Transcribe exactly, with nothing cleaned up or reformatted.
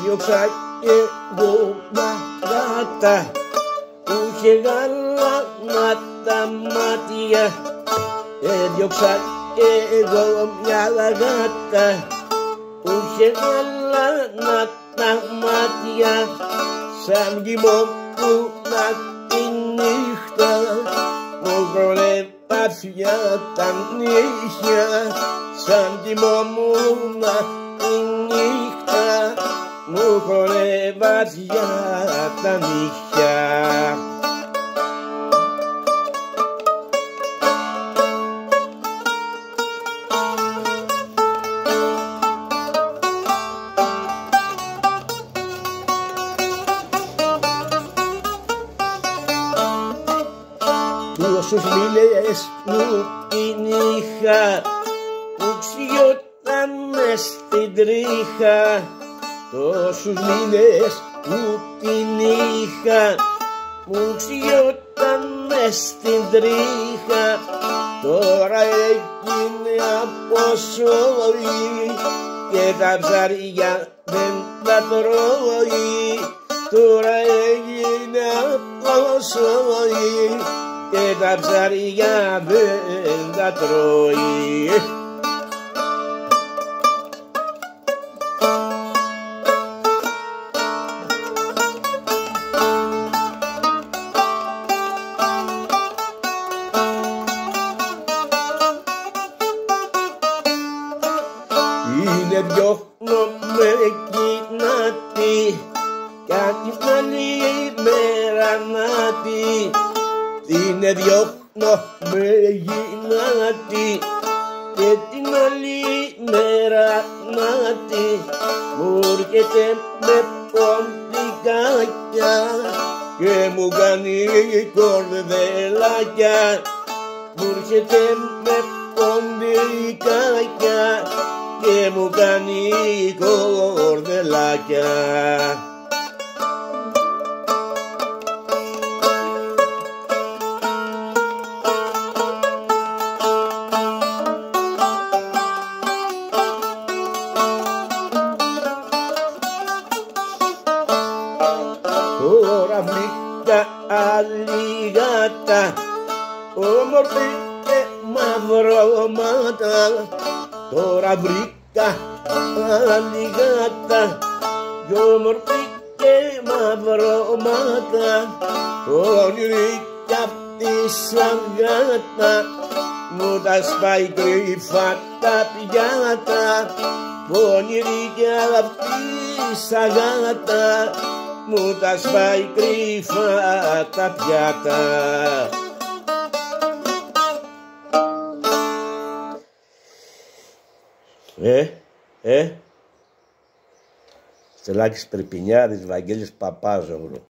Έδιωξα και εγώ μια γάτα που είχε γαλάνα τα μάτια. Έδιωξα και εγώ μια γάτα που είχε γαλάνα τα μάτια. Σαν κοιμόμουνα τη νύχτα μου χορεύασια τα νύχια. Σαν κοιμόμουνα τη νύχτα μου χορεύασια τα νύχια. Τόσους μήνες μου την είχα που ξιόταν μες στην τρίχα. Τόσους μήνες μου την είχα που ξιόταν μες στην τρίχα. Τώρα έγινε από σόι και τα ψάρια δεν τα τρώει. Τώρα έγινε από σόι και τα ψάρια δεν τα τρώει. Είναι διώχνω με κοινάτη κάτι άλλη μέρα νάτη. Είναι διώχνω με γυνάτη και την άλλη μέρα νάτη. Μου έρχεται με ποντικάκια και μου κάνει κορδελάκια. Μου έρχεται με ποντικάκια και μου κάνει κορδελάκια. Τώρα βρήκα άλλη γάτα όμορφη και μαυρώματα. Τώρα βρήκα άλλη γάτα κι όμορφη και μαυρώματα. Όνειρη κι αυτή σαν γάτα μου τα σπάει κρύφα τα πιάτα. Όνειρη κι αυτή σαν γάτα μου τα σπάει κρύφα τα πιάτα. Ε, ε, Στελάκης Περπινιάδης, Βαγγέλης Παπάζογλου.